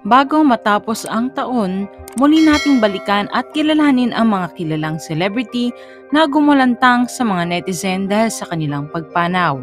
Bago matapos ang taon, muli nating balikan at kilalanin ang mga kilalang celebrity na gumulantang sa mga netizen dahil sa kanilang pagpanaw.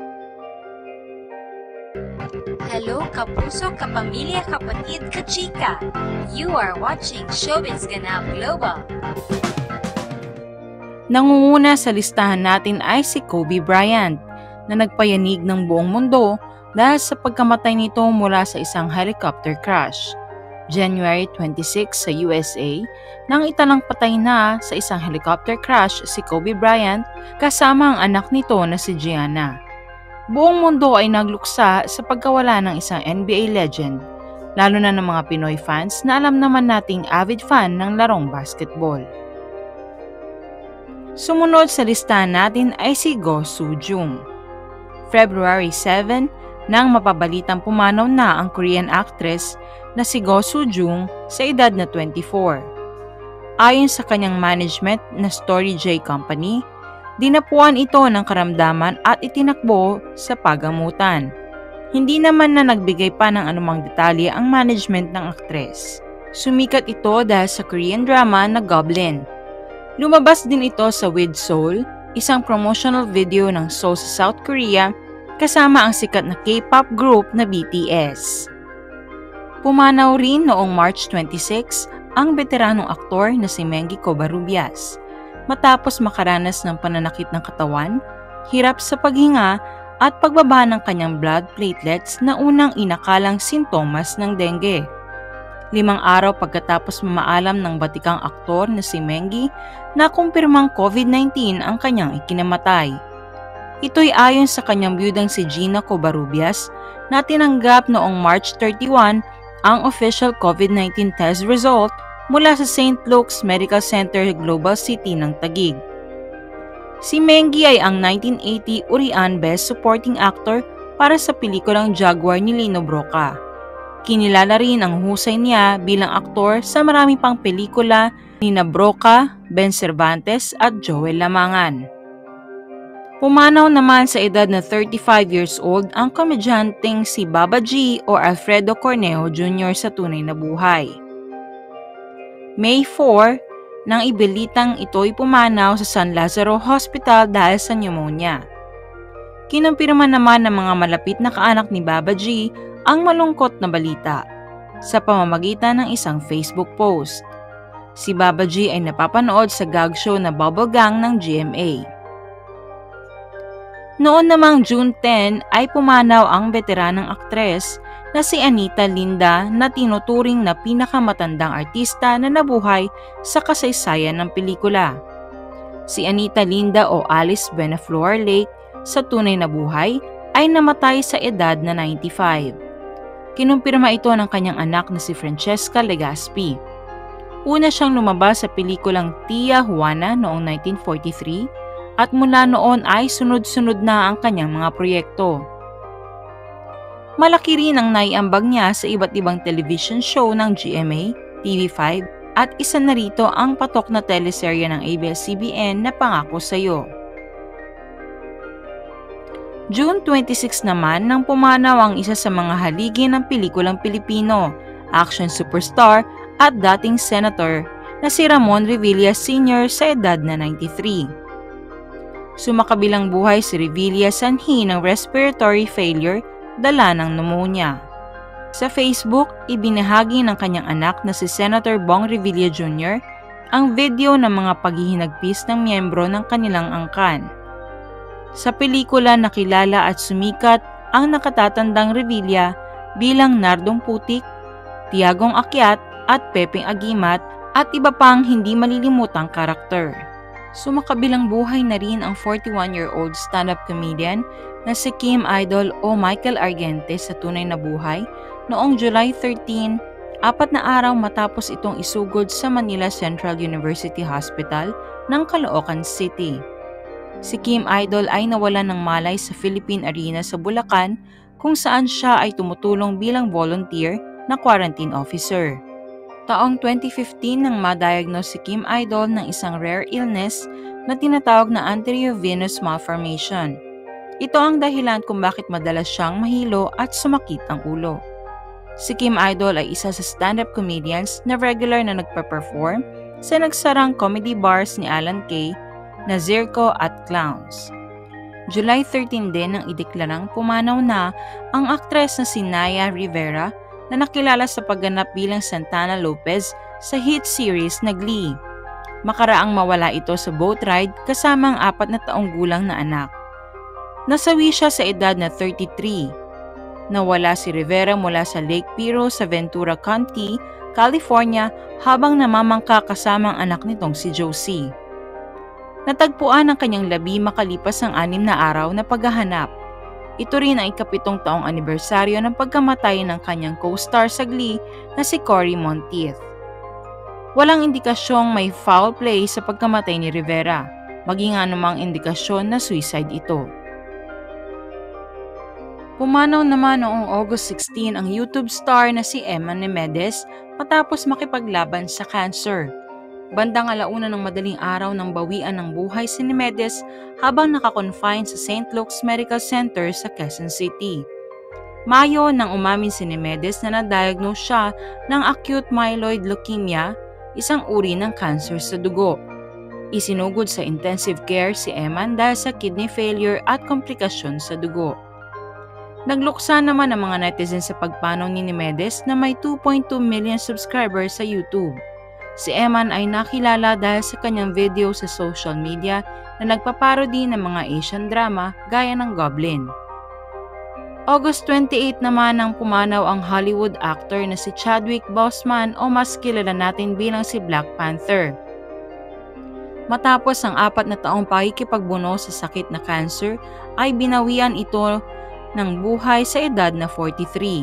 Hello, kapuso, kapamilya, kapatid, kachika! You are watching Showbiz Ganap Global. Nangunguna sa listahan natin ay si Kobe Bryant na nagpayanig ng buong mundo dahil sa pagkamatay nito mula sa isang helicopter crash. January 26 sa USA, nang italang patay na sa isang helicopter crash si Kobe Bryant kasama ang anak nito na si Gianna. Buong mundo ay nagluksa sa pagkawala ng isang NBA legend, lalo na ng mga Pinoy fans na alam naman nating avid fan ng larong basketball. Sumunod sa listahan natin ay si Go Soo-jung. February 7, nang mapabalitang pumanaw na ang Korean actress na si Go Soo-jung sa edad na 24. Ayon sa kanyang management na Story J Company, dinapuan ito ng karamdaman at itinakbo sa pagamutan. Hindi naman na nagbigay pa ng anumang detalye ang management ng aktres. Sumikat ito dahil sa Korean drama na Goblin. Lumabas din ito sa With Seoul, isang promotional video ng Seoul sa South Korea kasama ang sikat na K-pop group na BTS. Pumanaw rin noong March 26 ang veteranong aktor na si Mengi Covarrubias matapos makaranas ng pananakit ng katawan, hirap sa paghinga at pagbaba ng kanyang blood platelets na unang inakalang sintomas ng dengue. 5 araw pagkatapos mamaalam ng batikang aktor na si Mengi na kumpirmang COVID-19 ang kanyang ikinamatay. Ito'y ayon sa kanyang biyudang si Gina Covarrubias na tinanggap noong March 31 ang official COVID-19 test result mula sa St. Luke's Medical Center Global City ng Taguig. Si Mengi ay ang 1980 Urian Best Supporting Actor para sa pelikulang Jaguar ni Lino Brocka. Kinilala rin ang husay niya bilang aktor sa marami pang pelikula ni Brocka, Ben Cervantes at Joel Lamangan. Pumanaw naman sa edad na 35 years old ang komedyanteng si Baba G o Alfredo Cornejo Jr. sa tunay na buhay. May 4, nang ibilitang ito'y pumanaw sa San Lazaro Hospital dahil sa pneumonia. Kinumpirma naman ng mga malapit na kaanak ni Baba G ang malungkot na balita sa pamamagitan ng isang Facebook post. Si Baba G ay napapanood sa gag show na Bubble Gang ng GMA. Noon namang June 10 ay pumanaw ang veteranang aktres na si Anita Linda na tinuturing na pinakamatandang artista na nabuhay sa kasaysayan ng pelikula. Si Anita Linda o Alice Beneflor Lake sa tunay na buhay ay namatay sa edad na 95. Kinumpirma ito ng kanyang anak na si Francesca Legaspi. Una siyang lumabas sa pelikulang Tia Juana noong 1943 at mula noon ay sunod-sunod na ang kanyang mga proyekto. Malaki rin ang naiambag niya sa iba't ibang television show ng GMA, TV5 at isa na rito ang patok na teleserye ng ABS-CBN na Pangako Sa'yo. June 26 naman nang pumanaw ang isa sa mga haligi ng pelikulang Pilipino, action superstar at dating senator na si Ramon Revilla Sr. sa edad na 93. Sumakabilang buhay si Revilla sanhi ng respiratory failure dala ng pneumonia. Sa Facebook, ibinahagi ng kanyang anak na si Senator Bong Revilla Jr. ang video ng mga paghihinagpis ng miyembro ng kanilang angkan. Sa pelikula nakilala at sumikat ang nakatatandang Revilla bilang Nardong Putik, Tiagong Akyat at Pepeng Agimat at iba pang hindi malilimutang karakter. Sumakabilang buhay na rin ang 41-year-old stand-up comedian na si Kim Idol o Michael Argente sa tunay na buhay noong July 13, 4 na araw matapos itong isugod sa Manila Central University Hospital ng Caloocan City. Si Kim Idol ay nawalan ng malay sa Philippine Arena sa Bulacan kung saan siya ay tumutulong bilang volunteer na quarantine officer. Taong 2015 nang ma-diagnose si Kim Idol ng isang rare illness na tinatawag na anterior venous malformation. Ito ang dahilan kung bakit madalas siyang mahilo at sumakit ang ulo. Si Kim Idol ay isa sa stand-up comedians na regular na nagpa-perform sa nagsarang comedy bars ni Alan Kay na Zirco at Clowns. July 13 din nang ideklarang pumanaw na ang aktres na si Naya Rivera na nakilala sa pagganap bilang Santana Lopez sa hit series na Glee. Makaraang mawala ito sa boat ride kasama ang 4 na taong gulang na anak. Nasawi siya sa edad na 33. Nawala si Rivera mula sa Lake Piro sa Ventura County, California habang namamangka kasama ang anak nitong si Josie. Natagpuan ang kanyang labi makalipas ang 6 na araw na paghahanap. Ito rin ang ika-7 taong anibersaryo ng pagkamatay ng kanyang co-star sa Glee na si Cory Monteith. Walang indikasyong may foul play sa pagkamatay ni Rivera, maging anumang indikasyon na suicide ito. Pumanaw naman noong August 16 ang YouTube star na si Emma Nemedes matapos makipaglaban sa cancer. Bandang 1:00 ng madaling araw nang bawian ng buhay si Nemedes habang nakakonfine sa St. Luke's Medical Center sa Quezon City. Mayo nang umamin si Nemedes na na-diagnose siya ng acute myeloid leukemia, isang uri ng cancer sa dugo. Isinugod sa intensive care si Emma dahil sa kidney failure at komplikasyon sa dugo. Nagluksa naman ang mga netizens sa pagpanaw ni Nemedes na may 2.2 million subscribers sa YouTube. Si Eman ay nakilala dahil sa kanyang video sa social media na nagpaparody ng mga Asian drama gaya ng Goblin. August 28 naman nang pumanaw ang Hollywood actor na si Chadwick Boseman o mas kilala natin bilang si Black Panther. Matapos ang 4 na taong pakikipagbuno sa sakit na cancer ay binawian ito ng buhay sa edad na 43.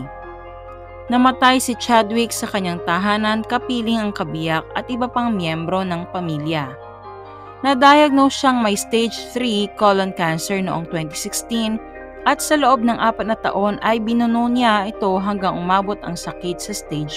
Namatay si Chadwick sa kanyang tahanan kapiling ang kabiyak at iba pang miyembro ng pamilya. Na-diagnose siyang may stage 3 colon cancer noong 2016 at sa loob ng 4 na taon ay binuno niya ito hanggang umabot ang sakit sa stage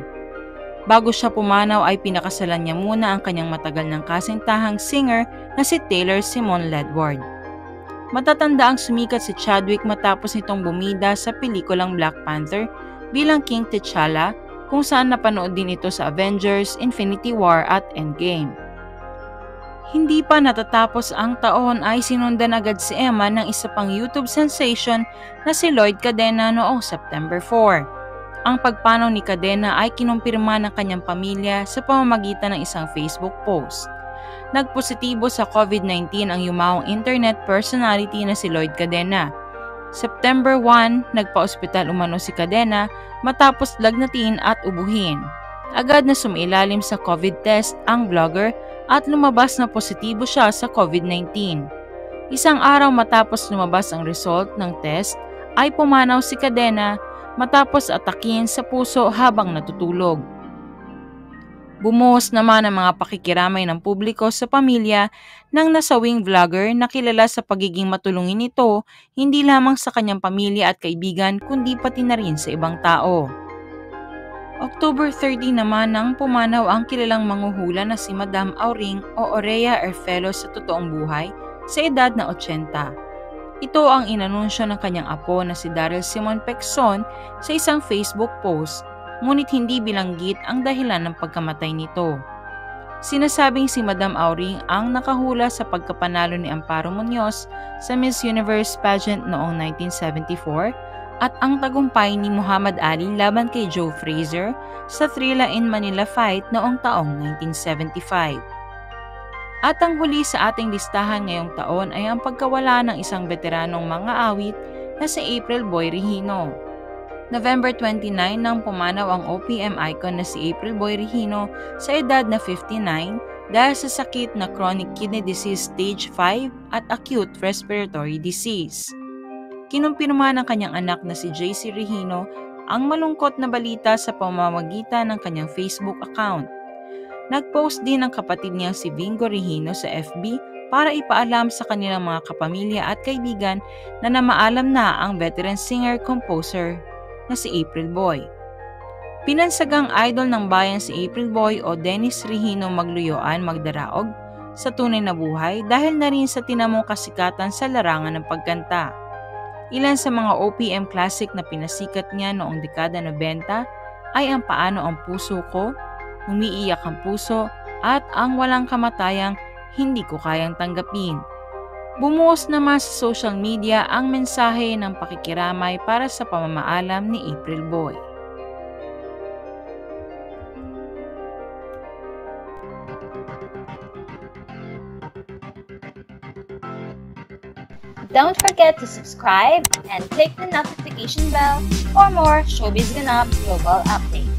4. Bago siya pumanaw ay pinakasalan niya muna ang kanyang matagal ng kasintahang singer na si Taylor Simone Ledward. Matatanda ang sumikat si Chadwick matapos nitong bumida sa pelikulang Black Panther bilang King T'Challa kung saan napanood din ito sa Avengers, Infinity War at Endgame. Hindi pa natatapos ang taon ay sinundan agad si Emma ng isa pang YouTube sensation na si Lloyd Cadena noong September 4. Ang pagpanaw ni Cadena ay kinumpirma ng kanyang pamilya sa pamamagitan ng isang Facebook post. Nagpositibo sa COVID-19 ang yumaong internet personality na si Lloyd Cadena. September 1, nagpa-ospital umano si Cadena matapos lagnatin at ubuhin. Agad na sumailalim sa COVID test ang vlogger at lumabas na positibo siya sa COVID-19. Isang araw matapos lumabas ang result ng test ay pumanaw si Cadena matapos atakin sa puso habang natutulog. Bumuhos naman ang mga pakikiramay ng publiko sa pamilya ng nasawing vlogger na kilala sa pagiging matulungin nito hindi lamang sa kanyang pamilya at kaibigan kundi pati na rin sa ibang tao. October 30 naman nang pumanaw ang kilalang manghuhula na si Madam Auring o Orea Erfelo sa totoong buhay sa edad na 80. Ito ang inanunsyo ng kanyang apo na si Daryl Simon Pecson sa isang Facebook post. Ngunit hindi bilanggit ang dahilan ng pagkamatay nito. Sinasabing si Madam Auring ang nakahula sa pagkapanalo ni Amparo Muñoz sa Miss Universe pageant noong 1974 at ang tagumpay ni Muhammad Ali laban kay Joe Frazier sa Thrilla in Manila fight noong taong 1975. At ang huli sa ating listahan ngayong taon ay ang pagkawala ng isang veteranong mga awit na si April Boy Regino. November 29 nang pumanaw ang OPM icon na si April Boy Regino sa edad na 59 dahil sa sakit na chronic kidney disease stage 5 at acute respiratory disease. Kinumpirma ng kanyang anak na si JC Regino ang malungkot na balita sa pamamagitan ng kanyang Facebook account. Nag-post din ang kapatid niya si Vingo Regino sa FB para ipaalam sa kanilang mga kapamilya at kaibigan na namaalam na ang veteran singer-composer na si April Boy. Pinansagang idol ng bayan si April Boy o Dennis Regino Magluyoan Magdaraog sa tunay na buhay dahil na rin sa tinamong kasikatan sa larangan ng pagkanta. Ilan sa mga OPM classic na pinasikat niya noong dekada 90 ay ang Paano ang Puso Ko, Umiiyak ang Puso, at ang Walang Kamatayang Hindi Ko Kayang Tanggapin. Bumuhos naman sa social media ang mensahe ng pakikiramay para sa pamamaalam ni April Boy. Don't forget to subscribe and click the notification bell for more Showbiz Ganap Global Updates.